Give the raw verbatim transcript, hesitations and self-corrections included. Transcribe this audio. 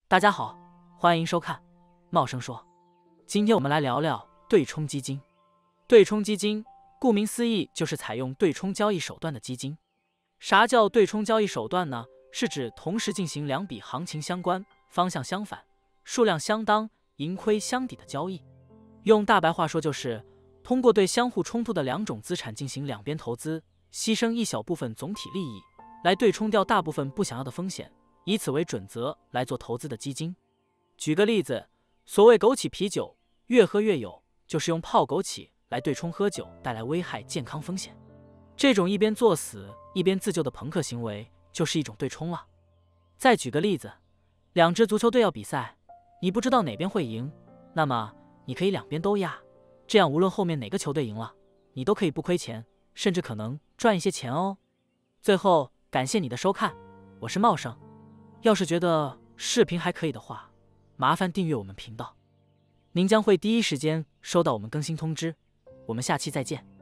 大家好，欢迎收看茂生说。今天我们来聊聊对冲基金。对冲基金顾名思义就是采用对冲交易手段的基金。啥叫对冲交易手段呢？是指同时进行两笔行情相关、方向相反、数量相当、盈亏相抵的交易。用大白话说就是通过对相互冲突的两种资产进行两边投资，牺牲一小部分总体利益，来对冲掉大部分不想要的风险，以此为准则来做投资的基金。举个例子，所谓枸杞啤酒越喝越有，就是用泡枸杞来对冲喝酒带来危害健康风险。这种一边作死一边自救的朋克行为就是一种对冲了。再举个例子，两支足球队要比赛，你不知道哪边会赢，那么你可以两边都压，这样无论后面哪个球队赢了，你都可以不亏钱，甚至可能赚一些钱哦。最后感谢你的收看，我是茂生。要是觉得视频还可以的话，麻烦订阅我们频道，您将会第一时间收到我们更新通知。我们下期再见。